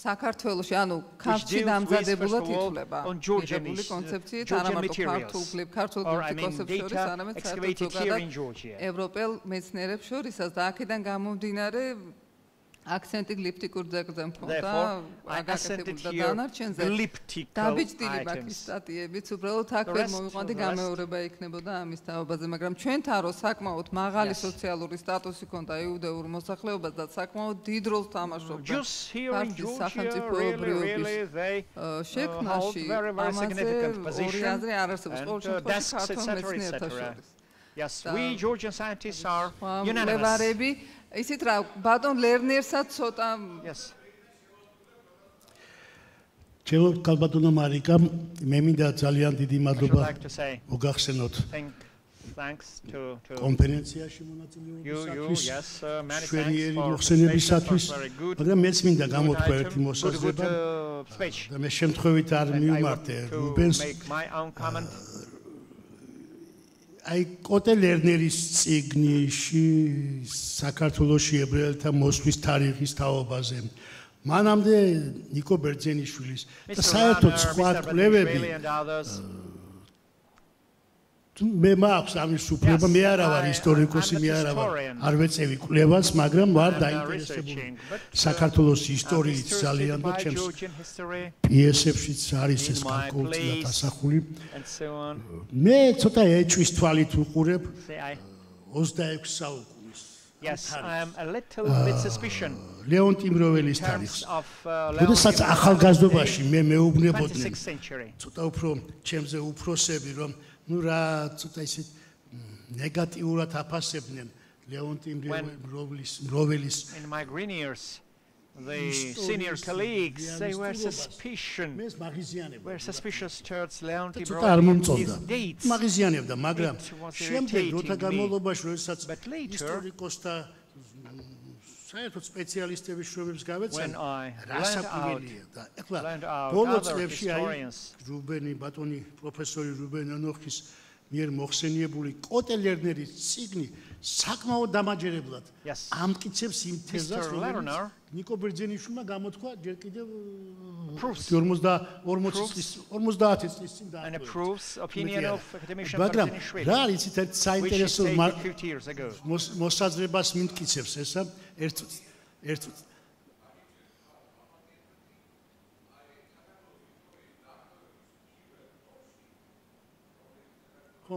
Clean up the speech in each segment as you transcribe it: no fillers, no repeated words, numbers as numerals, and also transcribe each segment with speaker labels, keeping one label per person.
Speaker 1: საქართველოში, ანუ ქართლში დამზადებულად ითვლება მიღებული კონცეფციით, არა მარტო ქართულ გლიფიკოსებს შორის, არამედ საერთოდ ზოგადად ევროპელ მეცნიერებს შორისაც და აქედან გამომდინარე აქცენტი გლიფტიკურ ძეგლზე მქონდა, აგაკეთებული და დანარჩენზე დაბეჭდილი ბაქის სტატიებიც, უბრალოდ აქ ვერ მოვიყვანდი გამეორება იქნებოდა ამის თაობაზე, მაგრამ ჩვენთან რო საკმაოდ მაღალი სოციალური სტატუსი ჰქონდა იუდეურ მოსახლეობას და საკმაოდ დიდ როლს თამაშობდა ქართლის სახელმწიფოებრიობის შექმნაში, ამაზე ორი აზრი არ არსებობს, ყოველ შემთხვევაში ქართულ მეცნიერთა შორის.
Speaker 2: Yes, we Georgian scientists are unanimous.
Speaker 1: ისიც რა ბატონ ლერნერსაც ცოტა
Speaker 3: ჩემო კალბატონო მარიკა მე მინდა ძალიან დიდი მადლობა მოგახსენოთ კონფერენციაში მონაწილეობისათვის შვერიერი მოხსენებისათვის მაგრამ მეც მინდა გამოთქვა ერთი მოსაზრება და მე შემთხვევით არ მივმართე რუბენს აი კოტე ლერნერის წიგნში საქართველოში ებრაელთა მოსვლის თარიღის თაობაზე მანამდე ნიკო ბერძენიშვილის და საერთოდ სხვა კვლევები მე მაქვს ამის უფლება მე არა ვარ ისტორიკოსი მე არა ვარ არ ვეწევი კვლევას მაგრამ ვარ დაინტერესებული საქართველოს ისტორიით ძალიან და ჩემს პიესებშიც არის ეს განკუთვნილად ასახული მე ცოტა ეჭვის თვალით უყურებ 26 საუკუნის
Speaker 2: Yes, I am a little bit suspicious.
Speaker 3: ლეონტი მროველის თარიღს. როდესაც ახალგაზრდობაში მე მეუბნებოდნენ ცოტა უფრო ჩემზე უფროსები რომ ну რა ცოტა ისე ნეგატიურად აფასებდნენ ლეონტი მროველის
Speaker 2: In my green years the senior colleagues they were suspicious towards Leonti Mrovelis dates
Speaker 3: მაგიზიანებდა მაგრამ შემდეგ როცა განმავლობაში როდესაც ისტორიკოსთა საერთოდ სპეციალისტების შრომებს გავეცანა რასაკვირველია და ეხლა ბოლო წლებში აი რუბენი ბატონი პროფესორი რუბენ ონოხის მიერ მოხსენიებული კოტე ლერნერის წიგნი საკმაოდ დამაჯერებლად ამტკიცებს იმ თეზას რომელიც ნიკო ბერძენიშვილმა გამოთქვა ჯერ კიდევ 50 წლის წინ მაგრამ რა არის ერთ საინტერესო მოსაზრებას მიმტკიცებს ესა ერთ ხო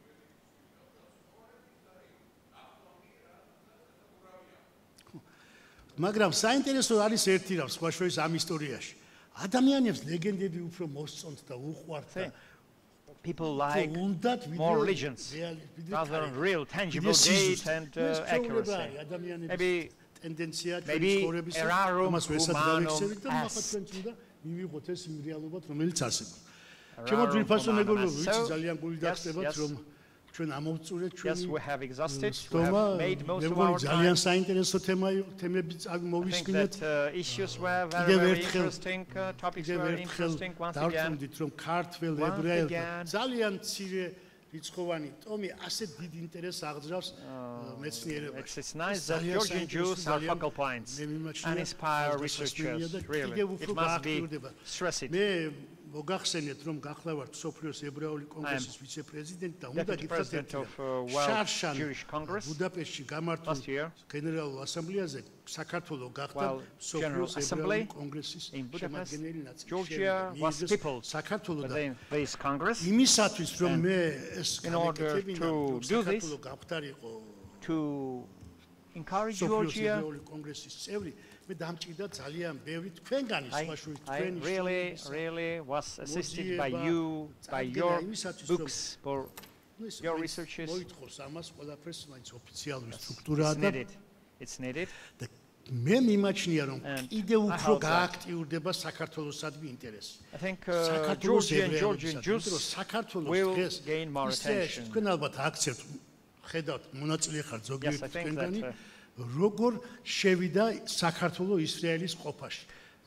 Speaker 3: მაგრამ საინტერესო არის ერთი რამ სხვა შორის ამ ისტორიაში ადამიანებს ლეგენდები უფრო მოსწონთ და უყვართ და
Speaker 2: people like more religions rather than real tangible date and accuracy maybe erarum humanum est
Speaker 3: მივიღოთ ეს იმ რეალობად რომელიც არსებობს ჩემო ძვირფასო მეგობრებო ვიცი ძალიან გული დახტებათ რომ ჩვენ ამოვწურეთ ჩვენი
Speaker 2: we have exhausted we have made most of our time
Speaker 3: ძალიან საინტერესო თემები მოვისმინეთ
Speaker 2: issues were very interesting topics were interesting once again
Speaker 3: რომ ქართველ ებრაელთა ძალიან მცირე რიცხოვანი ტომი ასე დიდ ინტერესს აღძრავს მეცნიერებაში
Speaker 2: it's nice that Georgian Jews are focal points and inspire researchers really it must be stressed
Speaker 3: მოგახსენეთ რომ გახლავართ სოფლიოს ებრაული კონგრესის ვიცე-პრეზიდენტი და უნდა გითხრათ შარშან ბუდაპეშტში გამართულ გენერალურ ასამბლეაზე საქართველოს გახდა სოფლიოს ებრაული კონგრესის შემადგენელი ნაწილი
Speaker 2: Georgia was peopled
Speaker 3: საქართველოს და
Speaker 2: this congress
Speaker 3: იმისათვის რომ მე ეს
Speaker 2: in order to do this to encourage Georgia
Speaker 3: კონგრესის წევრი მე დამჭირდა ძალიან ბევრი თქვენგანი სხვაშორის თქვენი
Speaker 2: really was assisted by you by your books for your researches
Speaker 3: მოითხოვს ამას ყველაფერს მაინც ოფიციალური სტრუქტურაა და
Speaker 2: it's needed
Speaker 3: მე მიმაჩნია რომ კიდევ უფრო გააქტიურდება საქართველოსადმი ინტერესი
Speaker 2: I think Georgian Jews will gain more attention
Speaker 3: თქვენ ალბათ აქცევთ ხედავთ მონაწილე ხარ ზოგიერთი თქვენგანი როგორ შევიდა საქართველოს ისრაელის ყოფაში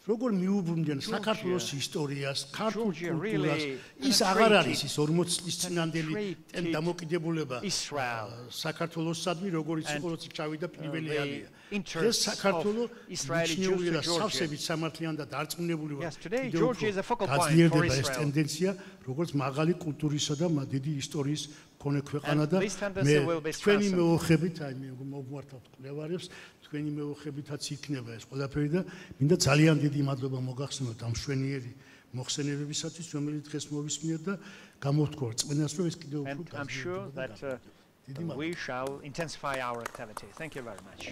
Speaker 3: როგორ მიუბრუნდნენ საქართველოს ისტორიას, ქართულ კულტურას, ის აღარ არის ის 40 წლის წინანდელი დამოკიდებულება საქართველოსადმი, როგორც იყო, როცა ჩავიდა პირველი ალია. ეს საქართველოს ისტორიული და სავსებით სამართლიანი და დარწმუნებული ვარ. გაძლიერდება ეს ტენდენცია, როგორც მაღალი კულტურისა და დიდი ისტორიის მქონე ქვეყანა და მე თქვენი მეოხებით, აი მე მოვმართავთ კვლევარებს, თქვენი მეოხებითაც იქნება ეს ყველაფერი და მინდა ძალიან დიდი მადლობა მოგახსენოთ ამ მშვენიერი მოხსენებებისათვის, რომელიც დღეს მოვისმინეთ და გამოვთქვა რწმენას, რომ ეს კიდევ უფრო
Speaker 2: გაძლიერდება. We shall intensify our activity. Thank you very much.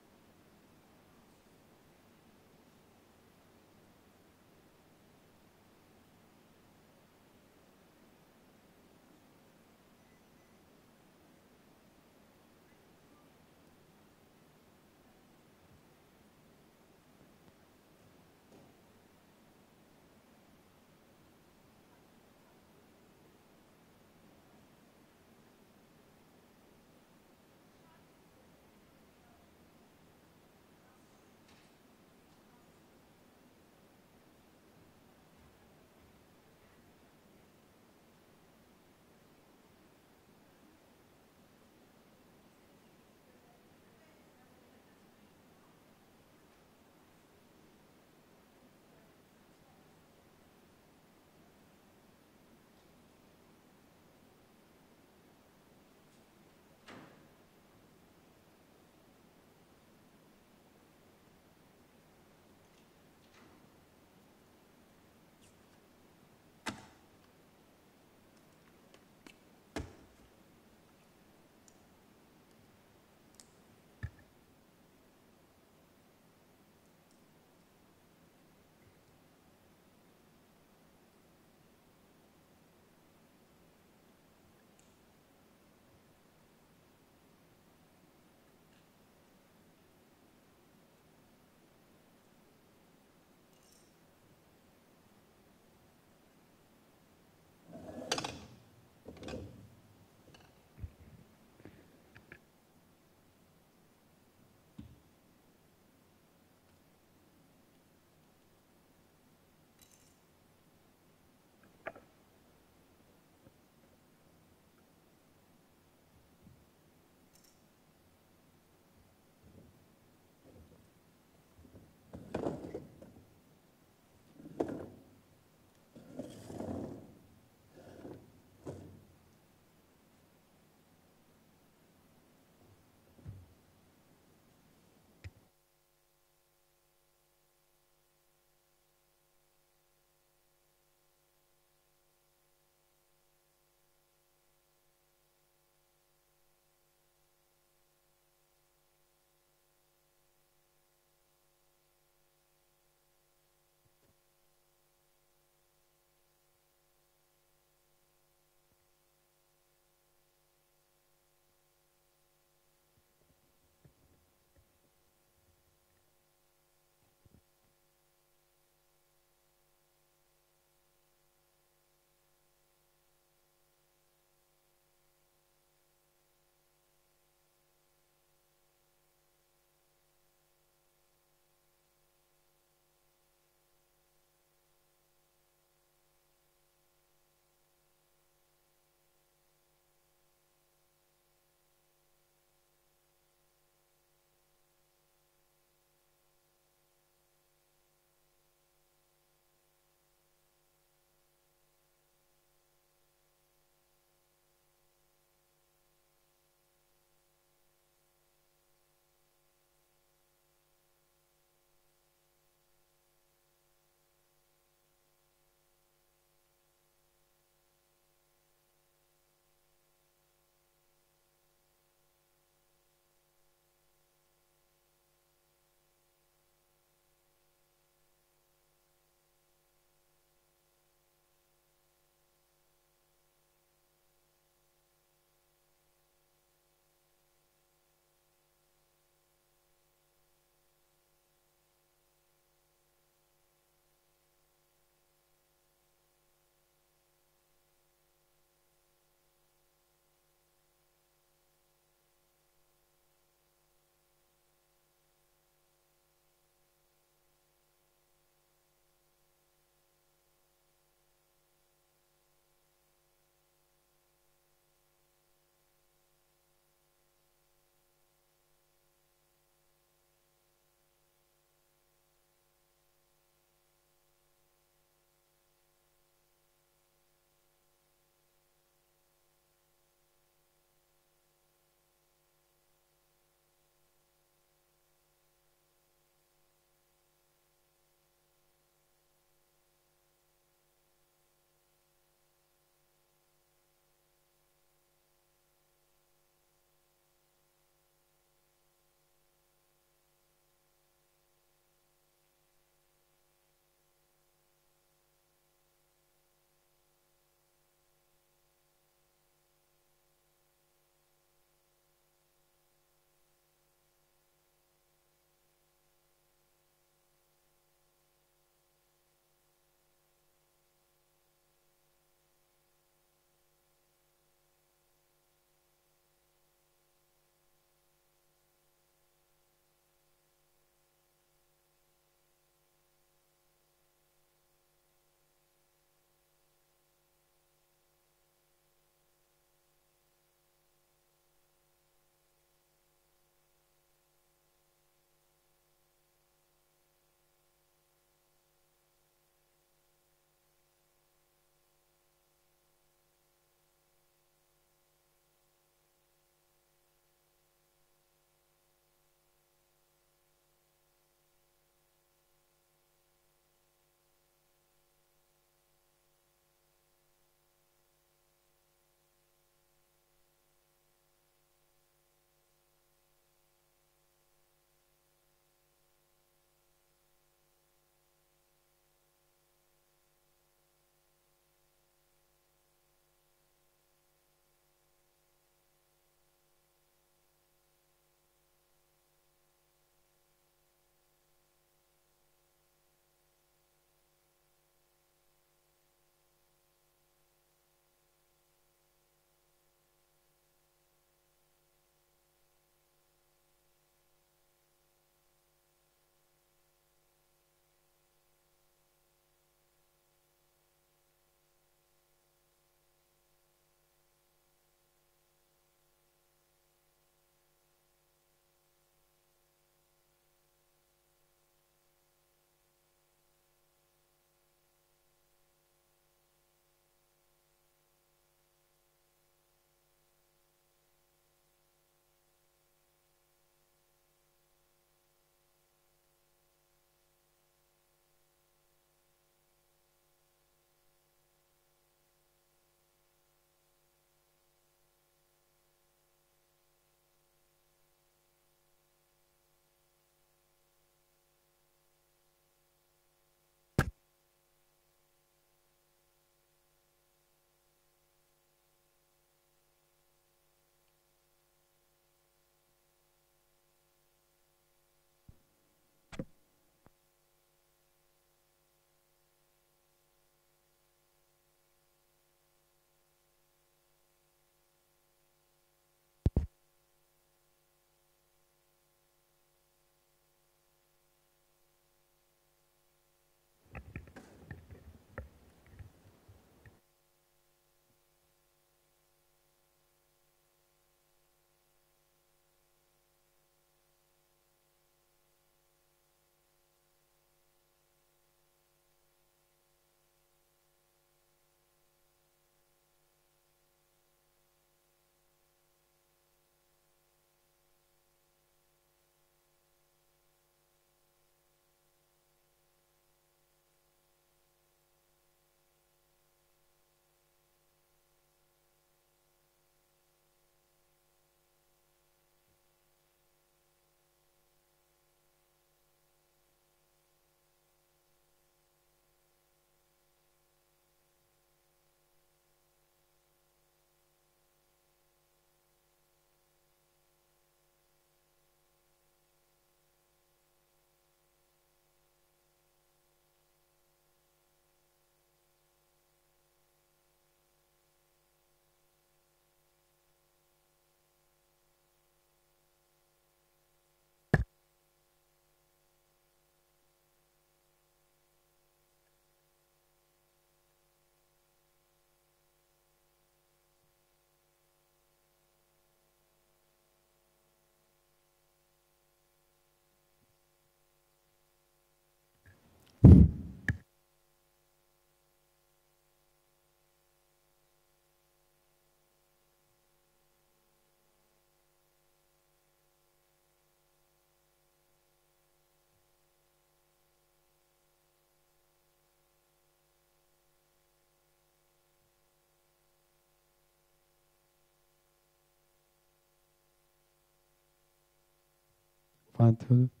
Speaker 4: 1, 2.